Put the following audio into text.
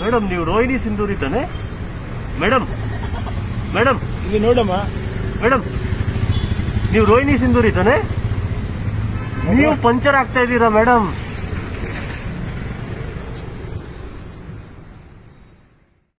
Madam ನೀವು ರೋಹಿಣಿ ಸಿಂಧೂರಿ ತಾನೆ? Madam madam ಇಲ್ಲಿ ನೋಡಮ್ಮ. ಮೇಡಮ್ ನೀವು ರೋಹಿಣಿ ಸಿಂಧೂರಿ ತಾನೆ? ನೀವು ಪಂಚರ್ ಆಗ್ತಾ ಇದ್ದೀರಾ ಮೇಡಮ್.